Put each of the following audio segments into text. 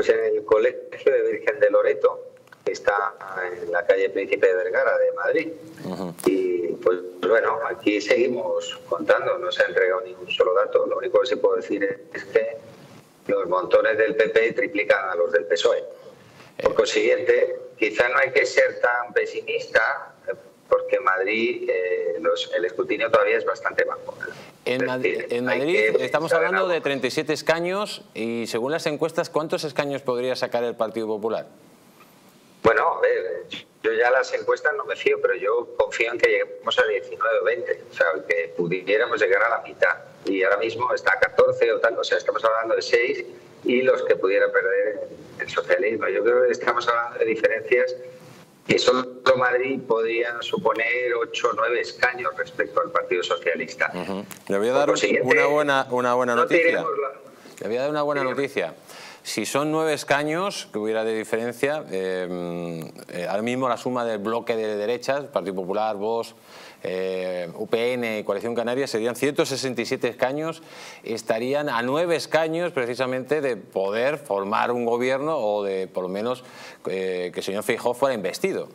Pues en el Colegio de Virgen de Loreto, que está en la calle Príncipe de Vergara de Madrid. Y pues bueno, aquí seguimos contando, no se ha entregado ni un solo dato. Lo único que se puede decir es que los montones del PP triplican a los del PSOE. Por consiguiente, quizá no hay que ser tan pesimista, porque en Madrid el escrutinio todavía es bastante bajo. En Madrid estamos hablando de 37 escaños y según las encuestas, ¿cuántos escaños podría sacar el Partido Popular? Bueno, a ver, yo ya las encuestas no me fío, pero yo confío en que lleguemos a 19 o 20, o sea, que pudiéramos llegar a la mitad. Y ahora mismo está a 14 o tal, o sea, estamos hablando de 6 y los que pudiera perder el socialismo. Yo creo que estamos hablando de diferencias que solo Madrid podría suponer 8 o 9 escaños respecto al Partido Socialista. Le voy a dar una buena noticia. Le voy a dar una buena noticia. Si son 9 escaños que hubiera de diferencia, ahora mismo la suma del bloque de derechas, Partido Popular, Vox, UPN y Coalición Canaria, serían 167 escaños, estarían a 9 escaños precisamente de poder formar un gobierno o de por lo menos que el señor Feijóo fuera investido.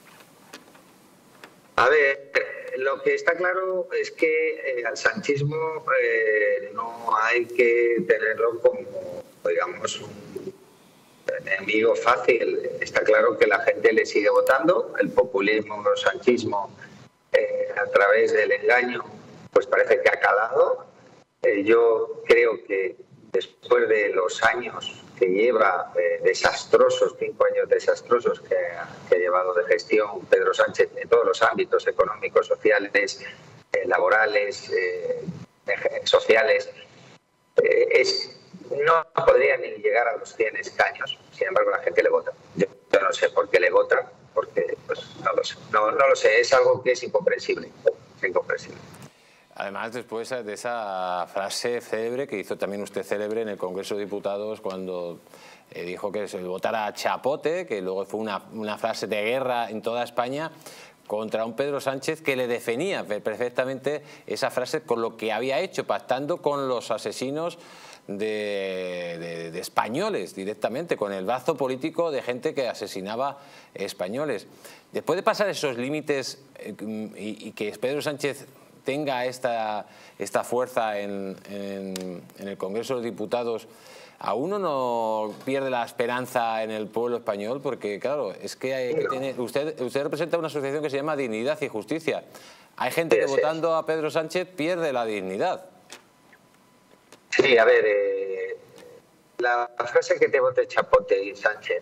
A ver, lo que está claro es que al sanchismo no hay que tenerlo como, digamos, un enemigo fácil. Está claro que la gente le sigue votando, el populismo, el sanchismo, a través del engaño, pues parece que ha calado. Yo creo que después de los años que lleva, desastrosos, 5 años desastrosos que ha llevado de gestión Pedro Sánchez en todos los ámbitos económicos, sociales, laborales, sociales, no podría ni llegar a los 100 escaños. Sin embargo, la gente le vota. Yo no sé por qué le vota, porque pues, no lo sé. No lo sé, es algo que es incomprensible. Es incomprensible. Además, después de esa frase célebre que hizo también usted célebre en el Congreso de Diputados cuando dijo que se votara a chapote, que luego fue una frase de guerra en toda España contra un Pedro Sánchez que le definía perfectamente esa frase con lo que había hecho, pactando con los asesinos de españoles directamente, con el brazo político de gente que asesinaba españoles. Después de pasar esos límites y que Pedro Sánchez tenga esta fuerza en el Congreso de Diputados, ¿a uno no pierde la esperanza en el pueblo español? Porque claro, es que usted representa una asociación que se llama Dignidad y Justicia. Hay gente que votando a Pedro Sánchez pierde la dignidad. Sí, a ver, la frase que te vote Chapote y Sánchez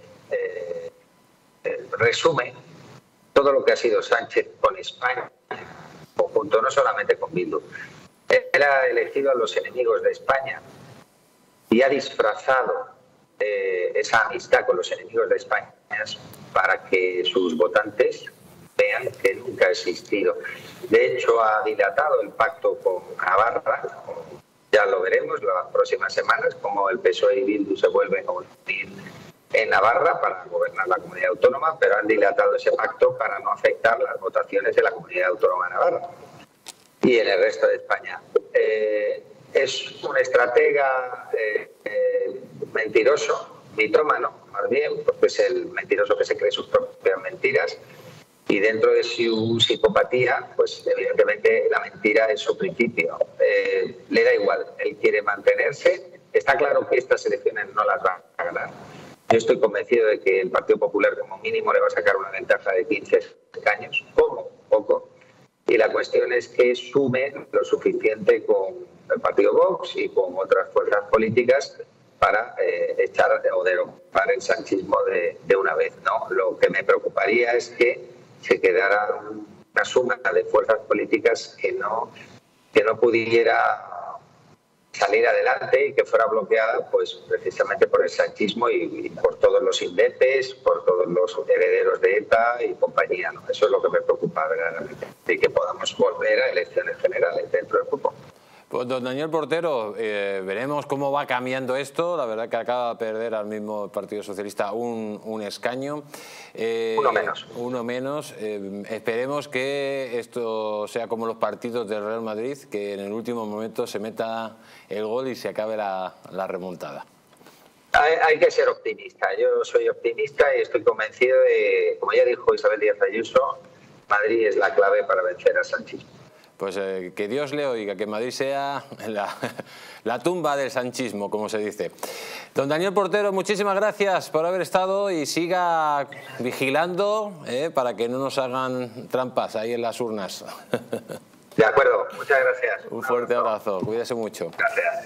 resume todo lo que ha sido Sánchez con España, conjunto, no solamente con Bildu. Él ha elegido a los enemigos de España y ha disfrazado esa amistad con los enemigos de España para que sus votantes vean que nunca ha existido. De hecho, ha dilatado el pacto con Navarra. Ya lo veremos las próximas semanas, como el PSOE y Bildu se vuelven a unir en Navarra para gobernar la comunidad autónoma, pero han dilatado ese pacto para no afectar las votaciones de la comunidad autónoma de Navarra y en el resto de España. Es un estratega mentiroso, mitómano, más bien, porque es el mentiroso que se cree sus propias mentiras. Y dentro de su psicopatía, pues evidentemente la mentira es su principio. Le da igual, él quiere mantenerse. Está claro que estas elecciones no las va a ganar. Yo estoy convencido de que el Partido Popular como mínimo le va a sacar una ventaja de 15 escaños, poco. Y la cuestión es que sume lo suficiente con el Partido Vox y con otras fuerzas políticas para echar o derrotar el sanchismo de una vez, ¿no? Lo que me preocuparía es que se quedara una suma de fuerzas políticas que no pudiera salir adelante y que fuera bloqueada pues precisamente por el sanchismo y por todos los indepes, por todos los herederos de ETA y compañía, ¿no? Eso es lo que me preocupa verdaderamente, y que podamos volver a elecciones generales dentro del grupo. Pues don Daniel Portero, veremos cómo va cambiando esto. La verdad que acaba de perder al mismo Partido Socialista un escaño. Uno menos. Esperemos que esto sea como los partidos del Real Madrid, que en el último momento se meta el gol y se acabe la remontada. Hay que ser optimista. Yo soy optimista y estoy convencido de, como ya dijo Isabel Díaz Ayuso, Madrid es la clave para vencer al sanchismo. Pues que Dios le oiga, que Madrid sea la tumba del sanchismo, como se dice. Don Daniel Portero, muchísimas gracias por haber estado y siga vigilando para que no nos hagan trampas ahí en las urnas. De acuerdo, muchas gracias. Un fuerte abrazo, cuídese mucho. Gracias.